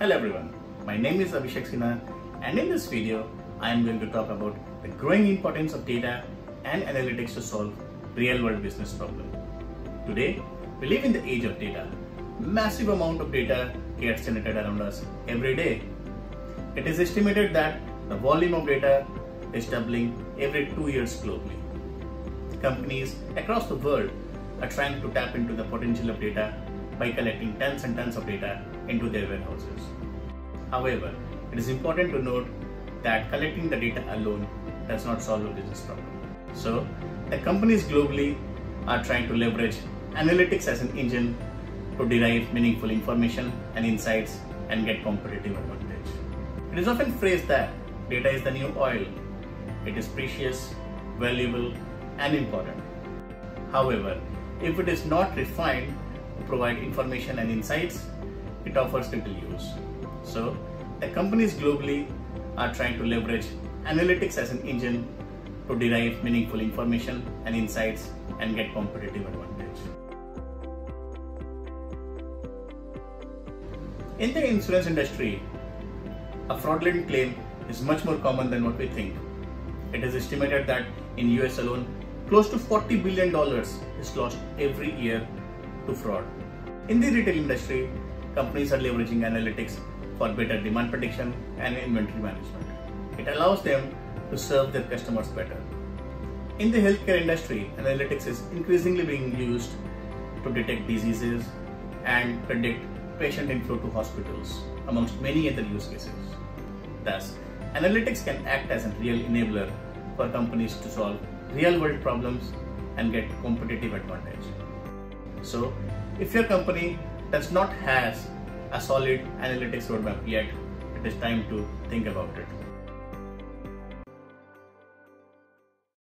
Hello everyone, my name is Abhishek Sinha and in this video I am going to talk about the growing importance of data and analytics to solve real-world business problems. Today, we live in the age of data. Massive amount of data gets generated around us every day. It is estimated that the volume of data is doubling every 2 years globally. Companies across the world are trying to tap into the potential of data by collecting tons and tons of data into their warehouses. However, it is important to note that collecting the data alone does not solve a business problem. So, the companies globally are trying to leverage analytics as an engine to derive meaningful information and insights and get competitive advantage. It is often phrased that data is the new oil. It is precious, valuable, and important. However, if it is not refined to provide information and insights, it offers little use. So, the companies globally are trying to leverage analytics as an engine to derive meaningful information and insights and get competitive advantage. In the insurance industry, a fraudulent claim is much more common than what we think. It is estimated that in US alone, close to $40 billion is lost every year to fraud. In the retail industry, companies are leveraging analytics for better demand prediction and inventory management. It allows them to serve their customers better. In the healthcare industry, analytics is increasingly being used to detect diseases and predict patient inflow to hospitals, amongst many other use cases. Thus, analytics can act as a real enabler for companies to solve real-world problems and get competitive advantage. So, if your company does not have a solid analytics roadmap yet, it is time to think about it.